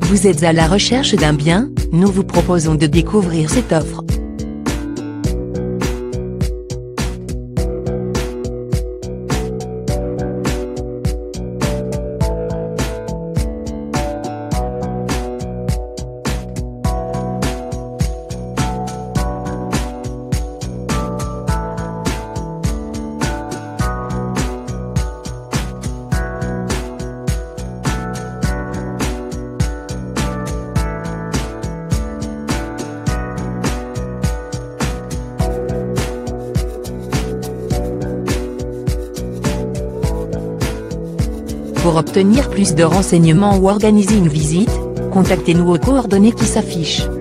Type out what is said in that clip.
Vous êtes à la recherche d'un bien? Nous vous proposons de découvrir cette offre. Pour obtenir plus de renseignements ou organiser une visite, contactez-nous aux coordonnées qui s'affichent.